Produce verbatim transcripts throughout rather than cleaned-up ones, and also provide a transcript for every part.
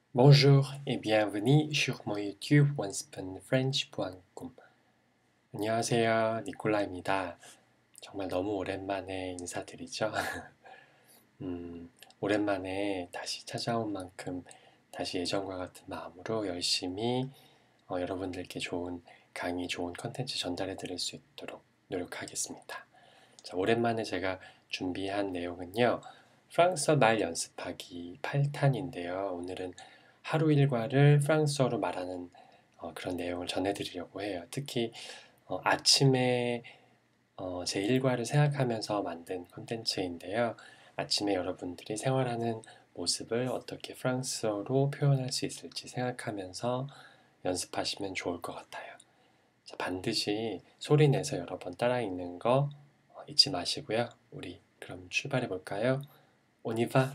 Bonjour et bienvenue sur mon YouTube onesprenfrench point com. 안녕하세요, 니콜라입니다. 정말 너무 오랜만에 인사드리죠. 음, 오랜만에 다시 찾아온 만큼 다시 예전과 같은 마음으로 열심히 어, 여러분들께 좋은 강의, 좋은 컨텐츠 전달해 드릴 수 있도록 노력하겠습니다. 자, 오랜만에 제가 준비한 내용은요, 프랑스어 말 연습하기 팔 탄인데요. 오늘은 하루 일과를 프랑스어로 말하는 어, 그런 내용을 전해드리려고 해요. 특히 어, 아침에 어, 제 일과를 생각하면서 만든 콘텐츠인데요. 아침에 여러분들이 생활하는 모습을 어떻게 프랑스어로 표현할 수 있을지 생각하면서 연습하시면 좋을 것 같아요. 자, 반드시 소리 내서 여러 번 따라 읽는 거 어, 잊지 마시고요. 우리 그럼 출발해 볼까요? On y va.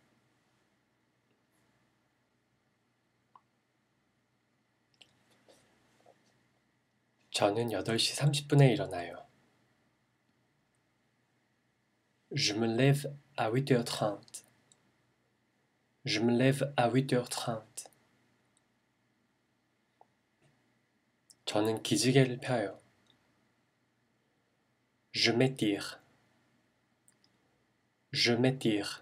저는 여덟 시 삼십 분에 일어나요. Je me lève à huit heures trente. Je me lève à huit heures trente. 저는 기지개를 펴요. Je m'étire. Je m'étire.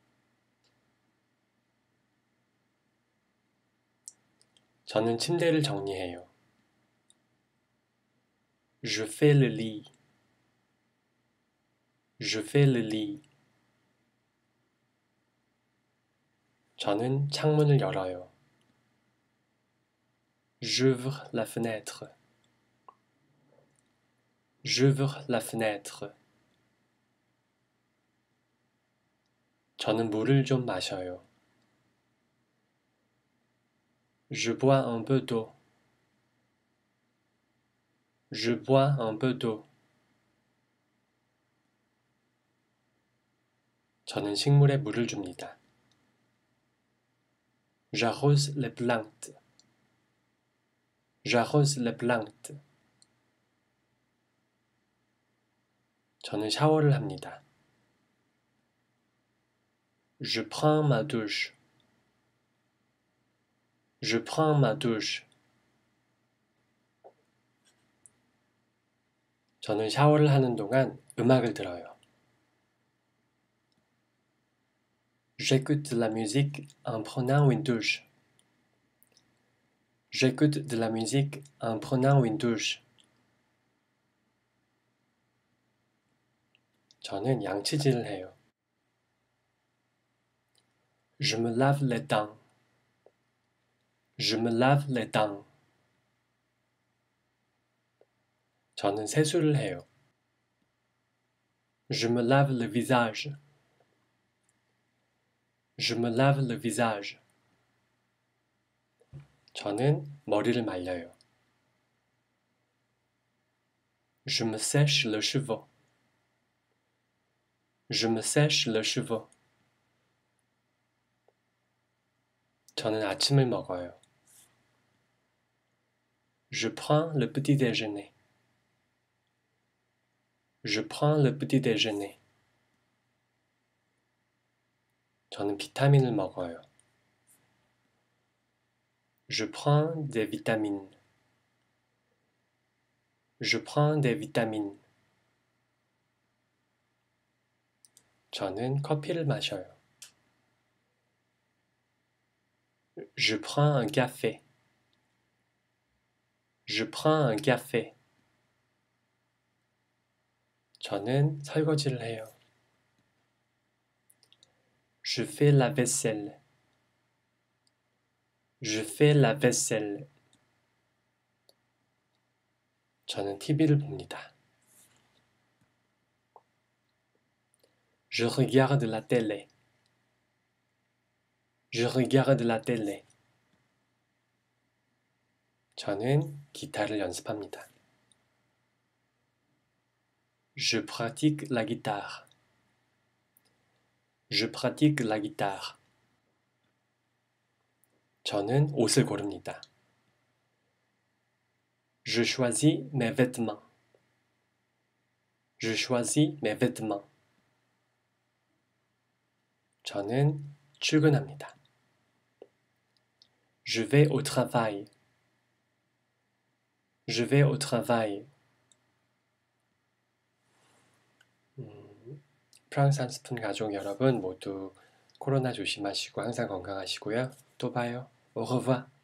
저는 침대를 정리해요. Je fais le lit. Je fais le lit. 저는 창문을 열어요. J'ouvre la fenêtre. J'ouvre la fenêtre. 저는 물을 좀 마셔요. Je bois un peu d'eau. Je bois un peu d'eau. 저는 식물에 물을 줍니다. J'arrose les plantes. J'arrose les plantes. 저는 샤워를 합니다. Je prends ma douche. Je prends ma douche. 저는 샤워를 하는 동안 음악을 들어요. J'écoute de la musique en prenant une douche. J'écoute de la musique en prenant une douche. 저는 양치질을 해요. Je me lave les dents. Je me lave les dents. 저는 세수를 해요. Je me lave le visage. Je me lave le visage. 저는 머리를 말려요. Je me sèche le cheveu. Je me sèche le cheveu. 저는 아침을 먹어요. Je prends le petit déjeuner. Je prends le petit déjeuner. 저는 비타민을 먹어요. Je prends des vitamines. Je prends des vitamines. 저는 커피를 마셔요. Je prends un café. Je prends un café. 저는 설거지를 해요. Je fais la vaisselle. Je fais la vaisselle. 저는 티비를 봅니다. Je regarde la télé. Je regarde la télé. 저는 기타를 연습합니다. Je pratique la guitare. Je pratique la guitare. 저는 옷을 고릅니다. Je choisis mes vêtements. Je choisis mes vêtements. 저는 출근합니다. Je vais au travail. Je vais au travail. 음, 프랑스 한 스푼 가족 여러분 모두 코로나 조심하시고 항상 건강하시고요. 또 봐요. Au revoir.